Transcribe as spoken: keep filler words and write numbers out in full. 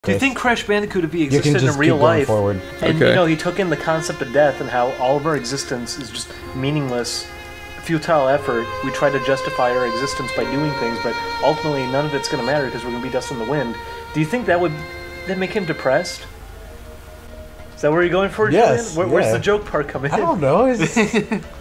Do you think Crash Bandicoot, if he existed just in real keep going life, forward. and Okay. you know he took in the concept of death and how all of our existence is just meaningless, futile effort. We try to justify our existence by doing things, but ultimately none of it's going to matter because we're going to be dust in the wind. Do you think that would that make him depressed? Is that where you're going for, Yes, Julian? Where, Where's yeah. the joke part coming in? I don't know. It's